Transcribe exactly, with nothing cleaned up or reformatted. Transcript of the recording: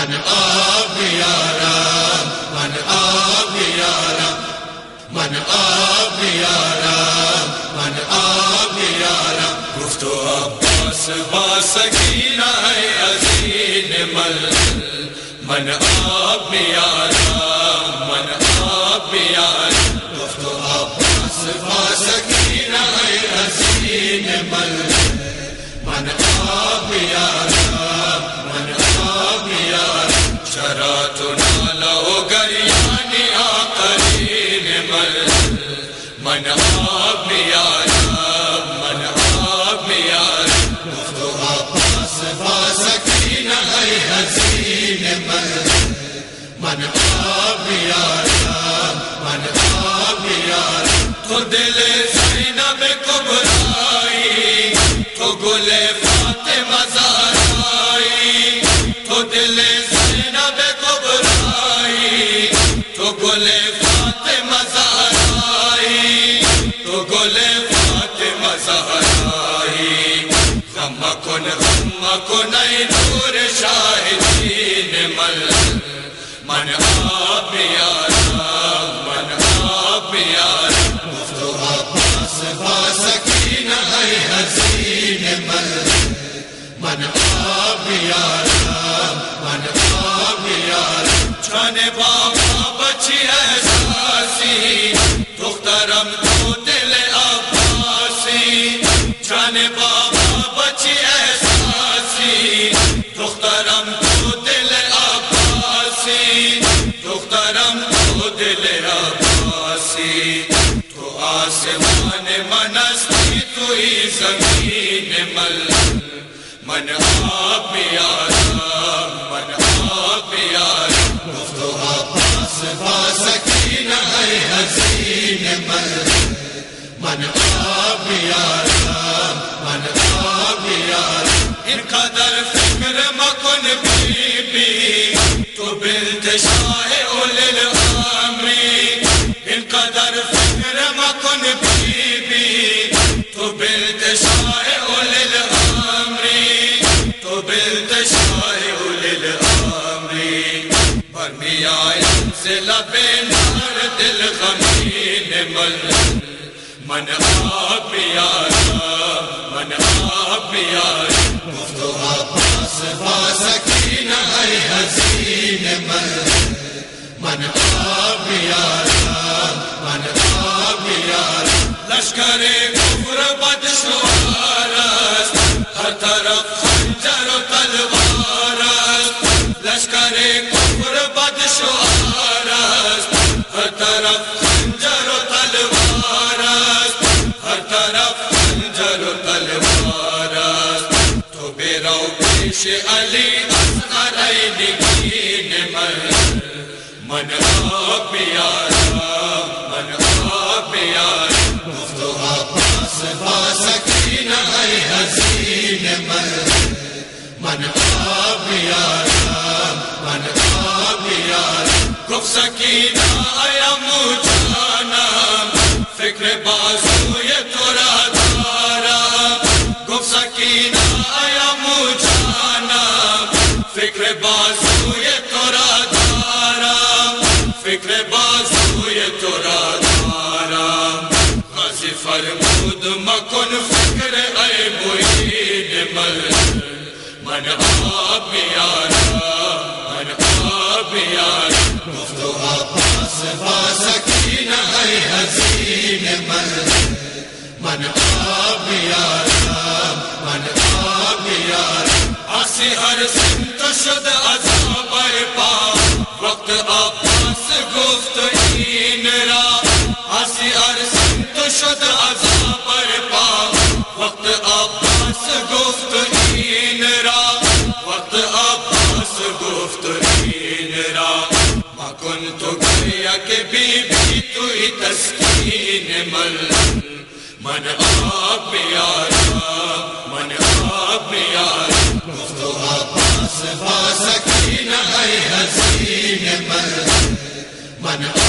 من آب یارم من آب یارم من آب یارم من آب یارم گفت و عباس با سکینہ عزین مل من آب یارم من آب یارم گفت و عباس با سکینہ عزین مل من آب یارم من آب یارم چرا تو نالا و گریانی آقرین مل من آب یارم من آب یارم گفت و عباس با سکینہ حزین مل من آب یارم من آب یارم تو دل زینب کبرائی تو گل فاطمہ زہرائی تو دل زینب کبرائی تو گل فاطمہ زہرائی تو گل فاطمہ زہرائی غم کن غم کن ای نور شاہدین مل من آب یارم من آب یارم گفت و عباس با سکینہ حزین مل من آب یارم من آب یارم جان بابا بچی احساسی دخترم تو دل عباسی جان بابا بچی احساسی دخترم تو دل عباسی دخترم تو دل عباسی تو آسمان منستی تو ہی زمین مل من آب یارم من آب یارم گفت و عباس با سکینہ حزین مل من آب یارم من آب یارم ان قدر فکر مکن بی بی تو بنت شاہ اولی الامری ان قدر فکر مکن بی بی تو بنت شاہ اولی الامری تو بنت شاہ اولی الامری برمی آئین سے لبے نار دل غمین مل من آب یارم من آب یارم گفت و عباس با سکینہ حزین مل من آب یارم من آب یارم لشکر کفر بدشوار است ہر طرف خنجر و تلوار است لشکر کفر بدشوار است ہر طرف خنجر و تلوار است ہر طرف خنجر و تلوار است تو بیرو پیش علی اصغرین گین مل من آب یارم من آب یارم گفت و عباس با سکینہ حزین مل من آب یارم من آب یارم گفت سکینہ آیا مجھانم فکر بازوی تو را دارم گفت سکینہ آیا مجھانم فکر بازوی تو را دارم فکر بازوی تو را دارم غازی فرمود مکن فکر ای معین مل من آب یارم من آب یارم گفت و عباس با سکینہ حزین مل من آب یارم من آب یارم آسی ہر سمت شد عذاب پا وقت عباس گفت این را آسی ہر سمت شد عذاب پا وقت عباس گفت این را وقت عباس گفت این را ما کنت گریا کہ بی بی تو ہی تسکین مل من آب یارم من آب یارم گفت و عباس با سکینہ حزین مل من